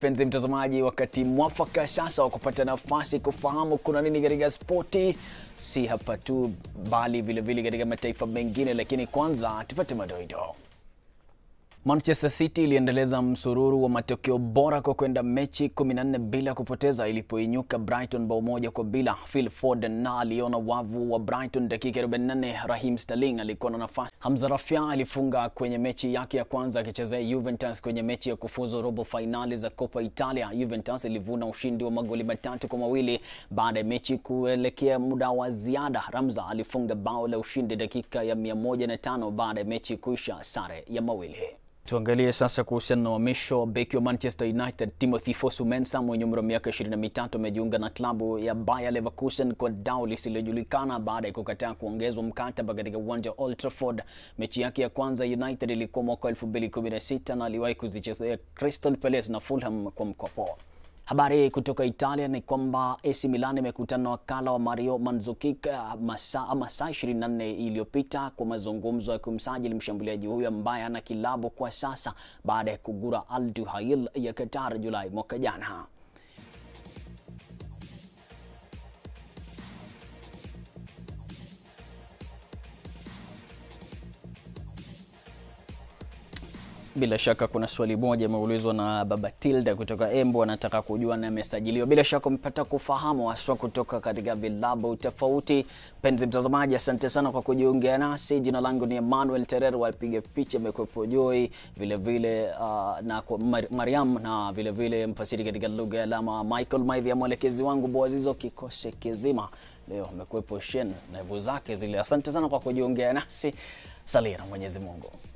Penzi mtazamaji, wakati mwafaka sasa wa kupata nafasi kufahamu kuna nini katika spoti, si hapa tu bali vile vile katika mataifa mengine, lakini kwanza tupate madoido. Manchester City iliendeleza msururu wa matokeo bora kwa kwenda mechi 14 bila kupoteza ilipoinyuka Brighton bao 1-0. Phil Foden na aliona wavu wa Brighton dakika 44. Raheem Sterling alikuwa na nafasi. Hamza Rafia alifunga kwenye mechi yake ya kwanza akichezea Juventus kwenye mechi ya kufuzu robo finali za Copa Italia. Juventus ilivuna ushindi wa magoli 3-2 baada ya mechi kuelekea muda wa ziada. Ramza alifunga bao la ushindi dakika ya 105 baada ya mechi kuisha sare ya 2. Tuangalie sasa kuhusiana na uhamisho. Beki wa Manchester United Timothy Fosu-Mensah mwenye umri wa miaka 23 amejiunga na klabu ya Bayer Leverkusen kwa dau lisilojulikana baada ya kukataa kuongezwa mkataba katika uwanja wa Old Trafford. Mechi yake ya kwanza United ilikuwa mwaka 2016 na aliwahi kuzichezea Crystal Palace na Fulham kwa mkopo. Habari kutoka Italia ni kwamba AC Milan imekutana na wakala wa Mario Mandzukic masaa 24 iliyopita kwa mazungumzo ya kumsajili mshambuliaji huyo ambaye ana kilabu kwa sasa baada ya kugura Al Duhail ya Qatar Julai mwaka jana. Bila shaka kuna swali moja imeulizwa na Baba Tilda kutoka Embu, anataka kujua na amesajiliwa. Bila shaka mpata kufahamu haswa kutoka katika vilabu tofauti. Penzi mtazamaji, asante sana kwa kujiunga nasi. Jina langu ni Emmanuel Terero, wapiga picha mekwepo Joy, vile vile na Mariam, na vile vile mfasiri katika lugha ya alama Michael Maidhi, mwelekezi wangu Boazizo kikose kizima. Leo amekwepo Shen na hivyo zake zile. Asante sana kwa kujiunga nasi. Salia na Mwenyezi Mungu.